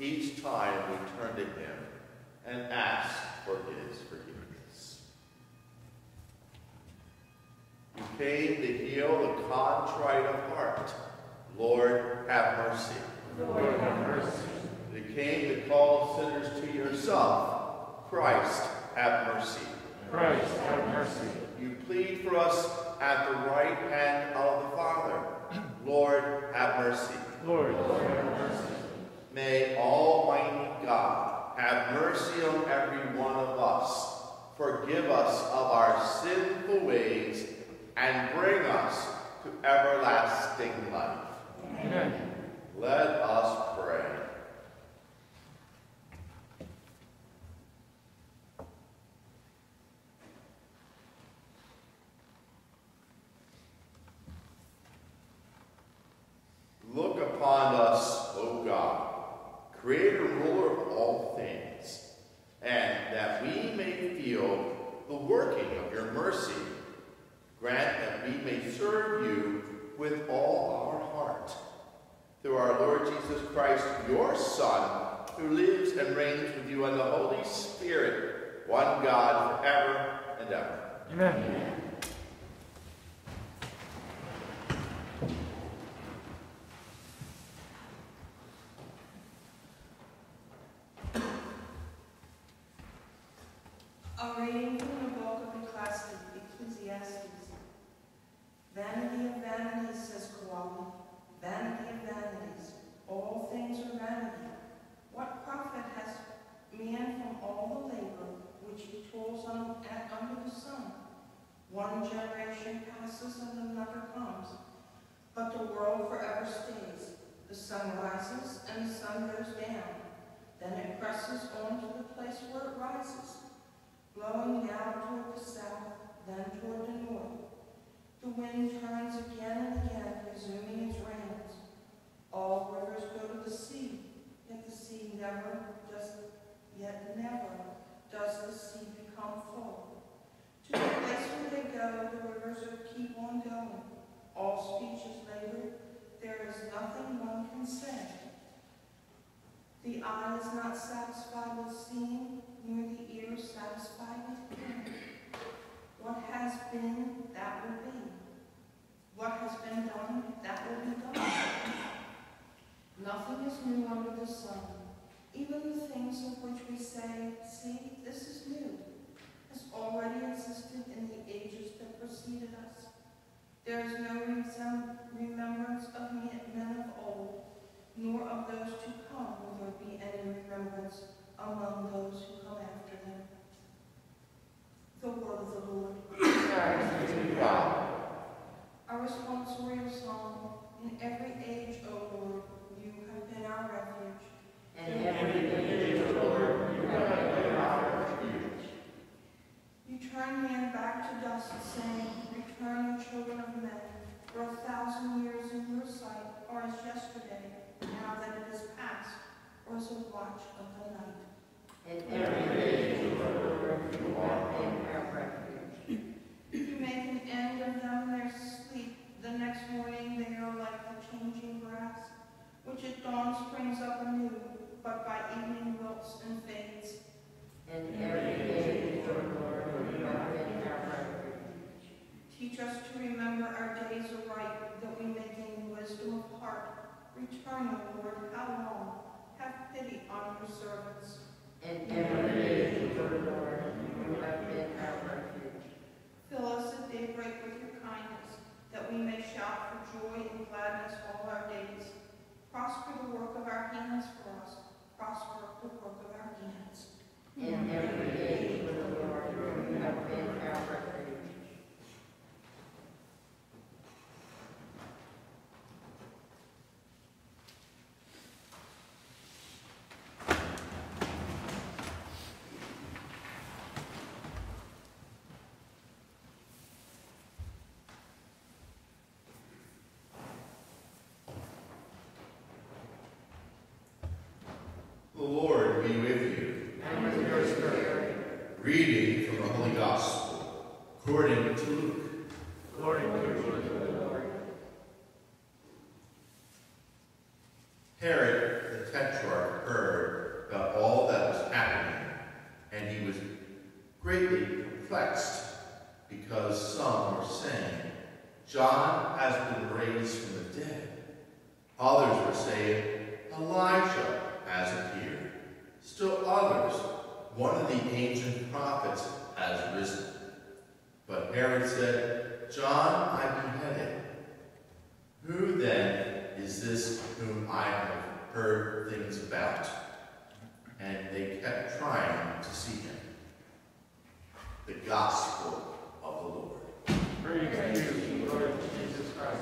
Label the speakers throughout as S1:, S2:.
S1: each time we turn to him and ask for his forgiveness. You came to heal the contrite of heart. Lord, have mercy.
S2: Lord, have mercy.
S1: You came to call sinners to yourself. Christ, have mercy.
S2: Christ, have mercy.
S1: You plead for us at the right hand of the Father. Lord, have mercy.
S2: Lord, have mercy.
S1: May Almighty God have mercy on every one of us, forgive us of our sinful ways, and bring us to everlasting life.
S2: Amen.
S1: Let us pray. Look upon us, O God, creator and ruler of all things, and that we may feel the working of your mercy. Grant that we may serve you with all our heart. Through our Lord Jesus Christ, your Son, who lives and reigns with you in the Holy Spirit, one God forever and ever.
S2: Amen.
S3: A reading from the book of Ecclesiastes. Vanity of vanities, says Kowalni. Vanity of vanities. All things are vanity. What profit has man from all the labor which he toils under the sun? One generation passes and another comes, but the world forever stays. The sun rises and the sun goes down. Then it presses on to the place where it rises, blowing now toward the south, then toward the north. The wind turns again and again, resuming its reins. All rivers go to the sea, yet the sea never does the sea become full. To the place where they go, the rivers keep on going. All speech is labored, there is nothing one can say. The eye is not satisfied with seeing, nor the ear satisfied with hearing. What has been, that will be. What has been done, that will be done. Nothing is new under the sun. Even the things of which we say, see, this is new, has already existed in the ages that preceded us. There is no remembrance of men of old, nor of those to come will there be any remembrance among those who come after them. The word of the Lord.
S1: Thanks be to God.
S3: Our responsorial song. In every age, O Lord, you have been our refuge.
S2: And every age, O Lord, you have been our refuge.
S3: You turn man back to dust, saying, return, you children of men, for 1,000 years in your sight are as yesterday, now that it is past, or as a watch of the night.
S2: In every age, O Lord, you have been our refuge.
S3: You make an end of them in their sleep. The next morning they are like the changing grass, which at dawn springs up anew, but by evening wilts and fades.
S2: In every age, O Lord, you have been our refuge.
S3: Teach us to remember our days aright, that we may gain wisdom of heart. Return, O Lord, how long? Have pity on your servants.
S2: In every age, O Lord, you have been our refuge.
S3: Fill us at daybreak with your kindness, that we may shout for joy and gladness all our days. Prosper the work of our hands for us. Prosper the work of our hands.
S2: In every age, O Lord, you have been our refuge.
S1: The Lord be with you.
S2: And with your spirit.
S1: Reading from the Holy Gospel according to Luke.
S2: Glory to you, Lord.
S1: Herod the Tetrarch heard because some were saying, John has been raised from the dead. Others were saying, Elijah has appeared. Still others, one of the ancient prophets has risen. But Herod said, John I beheaded. Who then is this whom I have heard things about? And they kept trying to see him. The Gospel of the Lord.
S2: Praise to you, Lord Jesus Christ.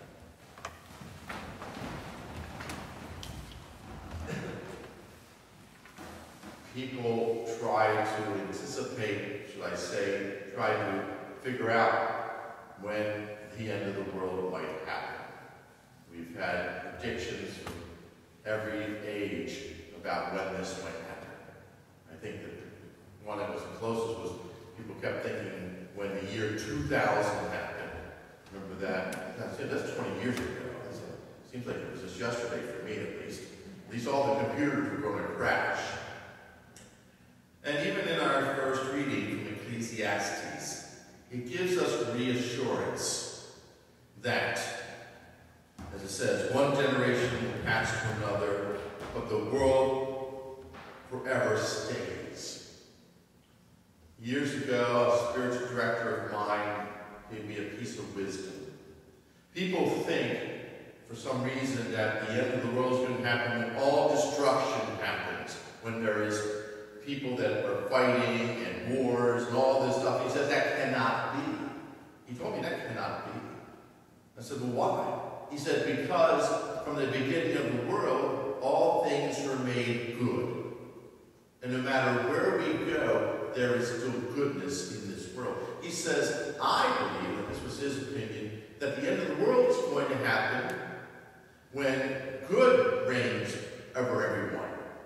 S1: People try to anticipate, should I say, try to figure out when the end of the world might happen. We've had predictions from every age about when this might happen. I think that the one that was the closest was people kept thinking when the year 2000 happened. Remember that? That's 20 years ago. It seems like it was just yesterday for me at least. At least all the computers were going to crash. And even in our first reading from Ecclesiastes, it gives us reassurance that, as it says, one generation will pass to another, but the world forever stays. Years ago, a spiritual director of mine gave me a piece of wisdom. People think, for some reason, that the end of the world is going to happen when all destruction happens, when there is people that are fighting and wars and all this stuff. He says that cannot be. He told me that cannot be. I said, well, why? He said, because from the beginning of the world, all things were made good. And no matter where we go, there is still goodness in this world. He says, I believe, and this was his opinion, that the end of the world is going to happen when good reigns over everyone.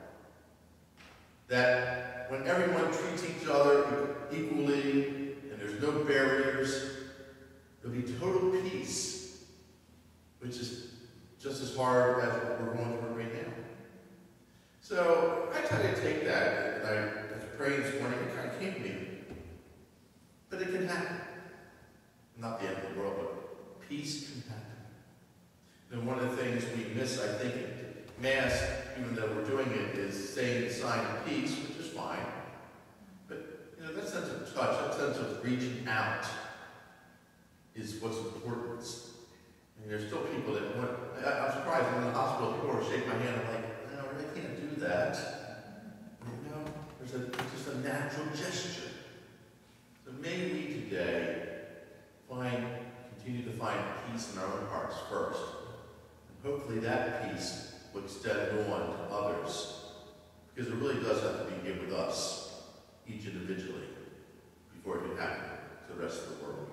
S1: That when everyone treats each other equally and there's no barriers, there'll be total peace, which is just as hard as what we're going through right now. So I try to take that, and I was praying this morning, it kind of came to me. But it can happen. Not the end of the world, but peace can happen. And one of the things we miss, I think, in Mass, even though we're doing it, is saying the sign of peace, which is fine. But, you know, that sense of touch, that sense of reaching out is what's important. I mean, there's still people that want, I'm surprised when in the hospital, people will shake my hand, I'm like, no, I really can't do that. You know, there's just a natural gesture. So may we today continue to find peace in our own hearts first. And hopefully that peace will extend on to others. Because it really does have to begin with us, each individually, before it can happen to the rest of the world.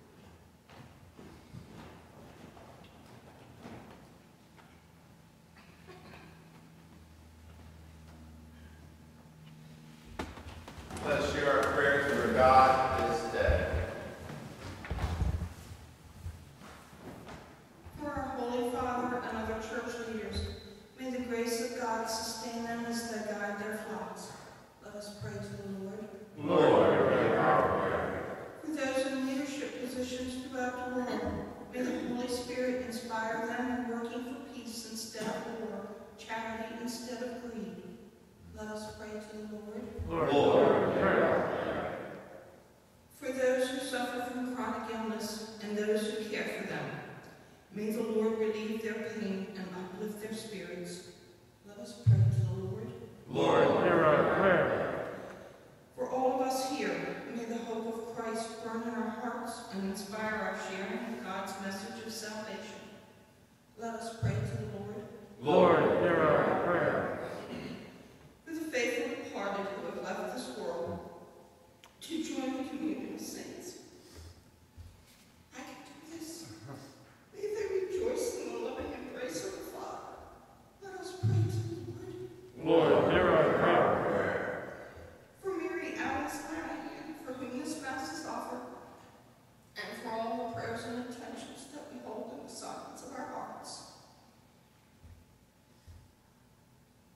S1: Let us share our prayers for God this day.
S3: For our Holy Father and other church leaders, may the grace of God sustain them as they guide their flocks. Let us pray to the Lord.
S2: Lord, hear our prayer.
S3: For those in leadership positions throughout the world, may the Holy Spirit inspire them in working for peace instead of war, charity instead of greed. Let us pray to the Lord.
S2: Lord, hear our prayer.
S3: For those who suffer from chronic illness and those who care for them, may the Lord relieve their pain and uplift their spirits. Let us pray to the Lord.
S2: Lord, hear our prayer.
S3: For all of us here, may the hope of Christ burn in our hearts and inspire our sharing of God's message of salvation. Let us pray to the Lord.
S2: Lord, hear our prayer.
S3: For the faithful departed who have left this world to join the communion of saints. I can do this. May they rejoice in the loving embrace of the Father. Let us pray to the Lord.
S2: Lord, hear our prayer.
S3: For Mary Alice Lanahan, for whom this Mass is offered, and for all the prayers and intentions that we hold in the silence of our hearts.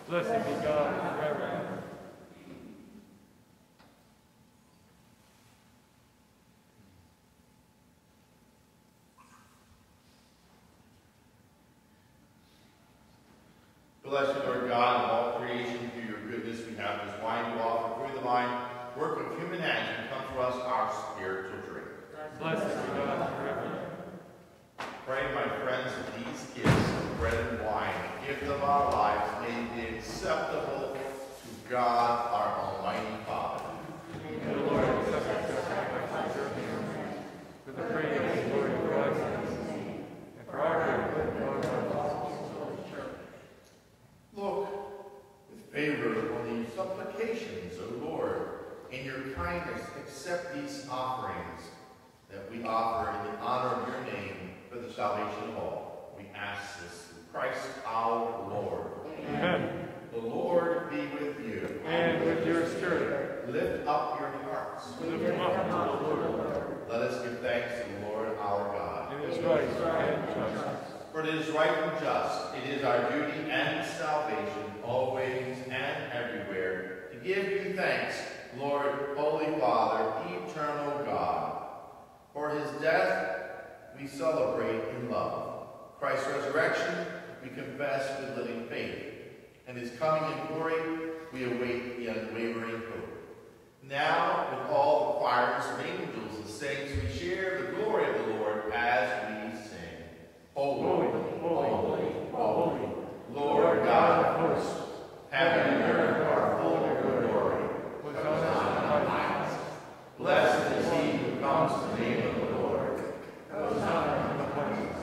S4: Blessed be God forever.
S1: Bless you, Lord God, of all creation, through your goodness we have this wine to offer, through the vine, work of human hands, and come for us our spiritual drink.
S4: Blessed be God forever.
S1: Pray, my friends, that these gifts of bread and wine, the gift of our lives, may be acceptable to God, our Almighty Father.
S4: May the Lord accept our sacrifice of him, for the praise and glory of God's name, and for our good and for our Holy Church.
S1: Look with favor on these supplications, O Lord. In your kindness, accept these offerings that we offer in the honor of your name for the salvation of all. We ask this through Christ our Lord.
S4: Amen.
S1: The Lord be with you.
S4: And with your spirit.
S1: Lift up your hearts.
S4: Lift them up to the Lord.
S1: Let us give thanks to the Lord our God.
S4: It is right and just.
S1: For it is right and just, it is our duty and salvation, always and everywhere, to give you thanks, Lord, Holy Father, eternal God. For his death we celebrate in love. Christ's resurrection we confess with living faith. And his coming in glory we await the unwavering hope. Now, with all the choirs of angels and saints, we share the glory of the Lord as we sing. Holy, holy, holy, Lord God of hosts, heaven and earth are full of your glory. Hosanna in the highest. Blessed is he who comes in the name of the Lord. Hosanna in the highest.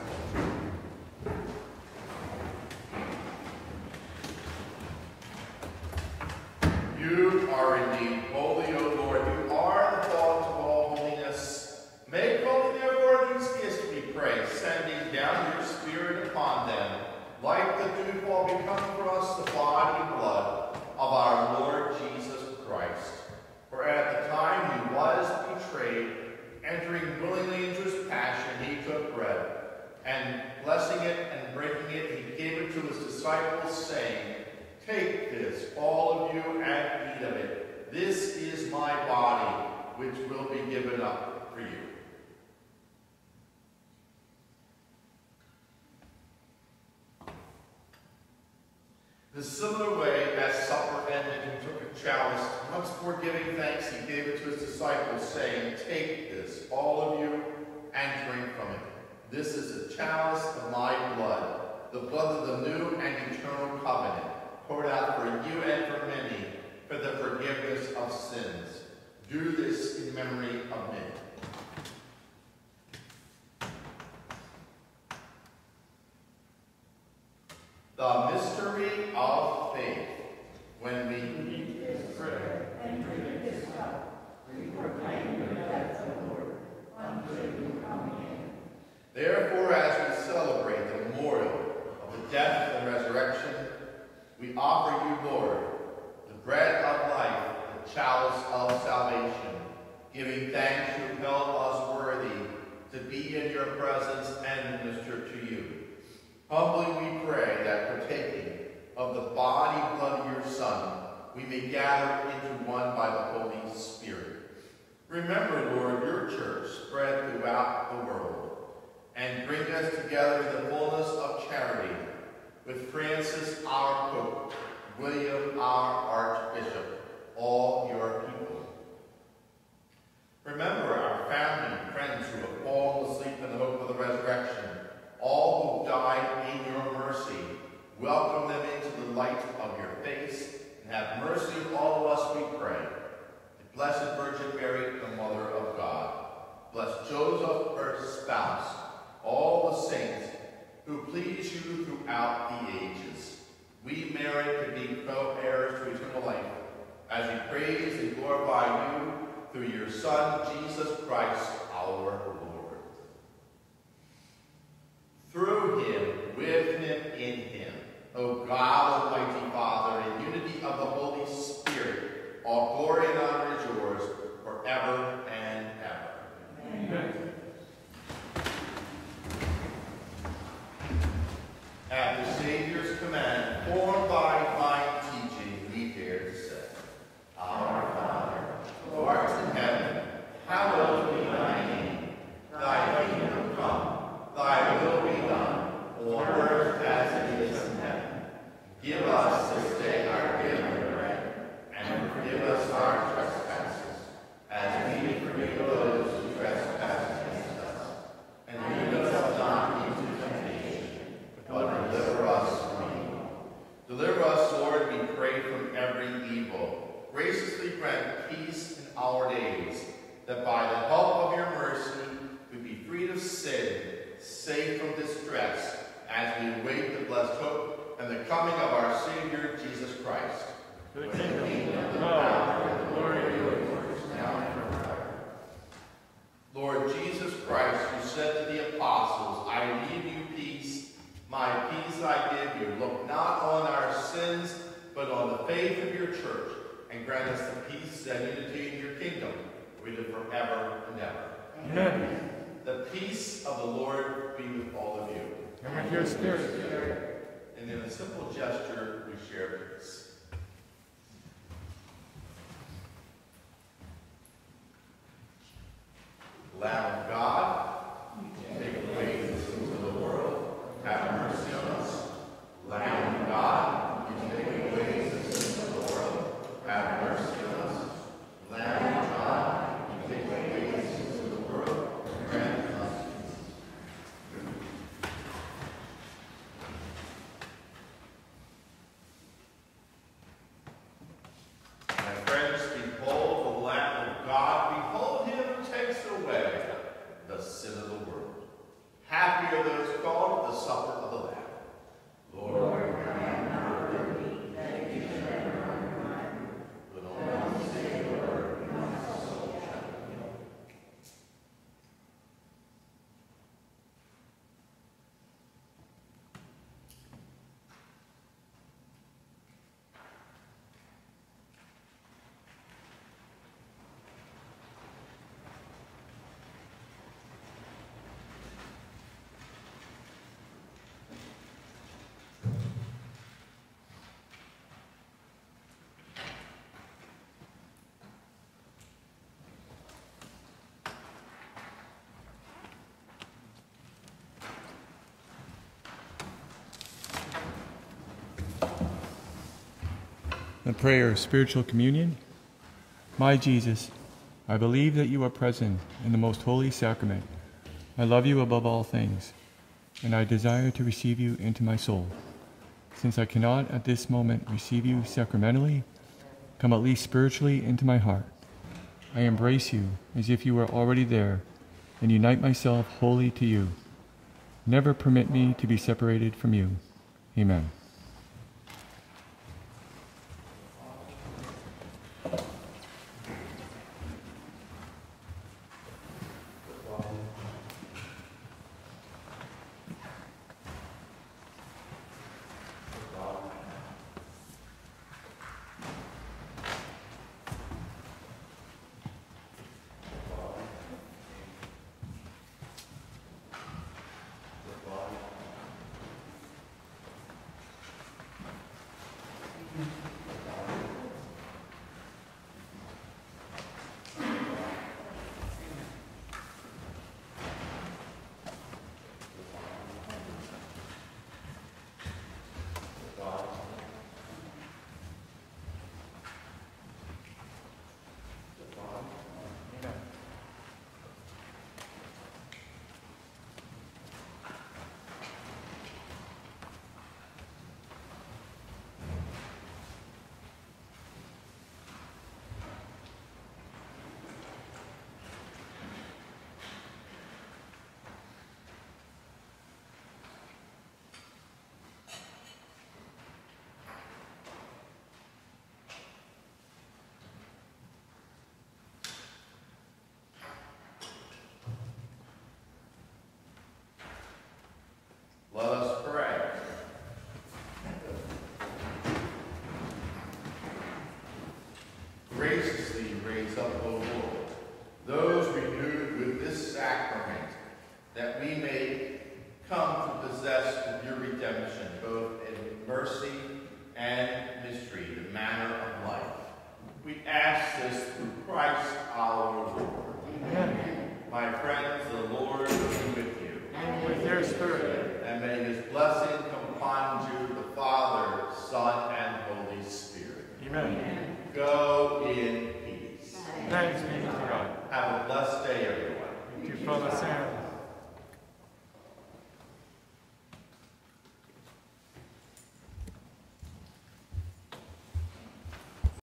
S1: You are indeed holy, O Lord. You are the fount of all holiness. Make holy, therefore, these gifts, we pray, sending down your Spirit upon them, like the dewfall become for us the body and blood of our Lord Jesus Christ. For at the time he was betrayed, entering willingly into his passion, he took bread, and blessing it and breaking it, he gave it to his disciples, saying, "Take this, all of you, and eat of it. This is my body, which will be given up for you." The similar way, as supper ended, he took a chalice. Once more giving thanks, he gave it to his disciples, saying, "Take this, all of you, and drink from it. This is the chalice of my blood, the blood of the new and eternal covenant, poured out for you and for many, for the forgiveness of sins. Do this in memory of me." The mystery of faith. When we eat this bread and drink this cup, we proclaim the death of the Lord until you come again. Therefore, as we celebrate the memorial of the death and resurrection, we offer you, Lord, the bread of life, the chalice of salvation, giving thanks you held us worthy to be in your presence and minister to you. Humbly we pray that partaking of the body and blood of your Son, we may gather into one by the Holy Spirit. Remember, Lord, your church spread throughout the world, and bring us together in the fullness of charity, with Francis, our Pope, William, our Archbishop, all your people. Remember our family and friends who have fallen asleep in the hope of the resurrection, all who died in your mercy. Welcome them into the light of your face, and have mercy on all of us, we pray. The Blessed Virgin Mary, the Mother of God. Bless Joseph, her spouse, all the saints who please you throughout the ages. We merit to be co-heirs to eternal life, as we praise and glorify you through your Son, Jesus Christ, our Lord. Through him, with him, in him, O God, Almighty Father, in unity of the Holy Spirit, all glory and honor is yours forever and ever. Amen. At the Savior's command, formed by divine
S4: For the kingdom, power, and glory are yours, now and forever.
S1: Lord Jesus Christ, who said to the apostles, I leave you peace, my peace I give you. Look not on our sins, but on the faith of your church, and grant us the peace and unity in your kingdom, we live forever and ever.
S4: Amen.
S1: The peace of the Lord be with all of you.
S4: And with your spirit.
S1: And in a simple gesture, we share peace. Lamb of God, you take away the sins of the world, have mercy on us. Lamb of God, you take away the sins of the world, have mercy on us. Lamb of God, you take away the sins of the world, grant us peace. My friends, behold the Lamb of God. Behold him who takes away the sin of the world. Happy are those called to the supper of the Lamb. Lord,
S2: I am not worthy that you should enter under my roof,
S1: but
S2: but only say the word, and my soul shall be healed.
S4: The prayer of spiritual communion. My Jesus, I believe that you are present in the most holy sacrament. I love you above all things, and I desire to receive you into my soul. Since I cannot at this moment receive you sacramentally, come at least spiritually into my heart. I embrace you as if you were already there, and unite myself wholly to you. Never permit me to be separated from you. Amen.
S1: Let us pray. Graciously raise up, O Lord, those renewed with this sacrament, that we may come to possess with your redemption, both in mercy and mystery, the manner of life. We ask this through Christ